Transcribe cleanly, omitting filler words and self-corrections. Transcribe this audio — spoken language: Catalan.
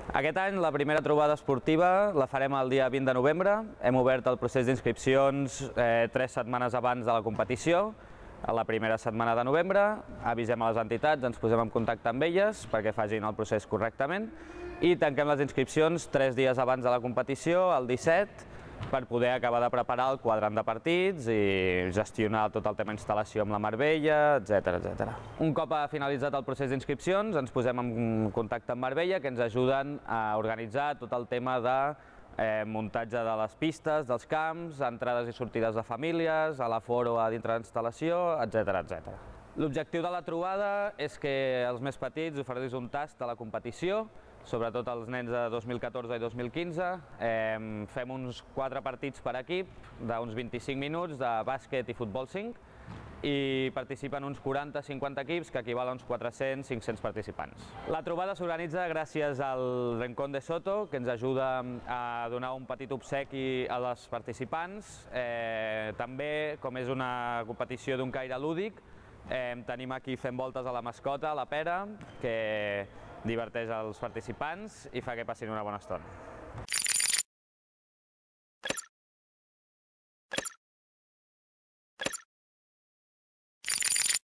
Aquest any la primera trobada esportiva la farem el dia 20 de novembre. Hem obert el procés d'inscripcions 3 setmanes abans de la competició. A la primera setmana de novembre avisem a les entitats, ens posem en contacte amb elles perquè facin el procés correctament i tanquem les inscripcions 3 dies abans de la competició, el 17, per poder acabar de preparar el quadrant de partits i gestionar tot el tema instal·lació amb la Marbella, etc. Un cop ha finalitzat el procés d'inscripcions, ens posem en contacte amb Marbella, que ens ajuden a organitzar tot el tema de muntatge de les pistes, dels camps, entrades i sortides de famílies, a l'aforo a dintre de la instal·lació, etc. L'objectiu de la trobada és que els més petits oferís un tast de la competició, sobretot els nens de 2014 i 2015. Fem uns 4 partits per equip d'uns 25 minuts de bàsquet i futbol 5 i participen uns 40-50 equips, que equival a uns 400-500 participants. La trobada s'organitza gràcies al Rincón de Soto, que ens ajuda a donar un petit obsequi a les participants. També, com és una competició d'un caire lúdic, tenim aquí fent voltes a la mascota, la Pera, que diverteix els participants i fa que passin una bona estona.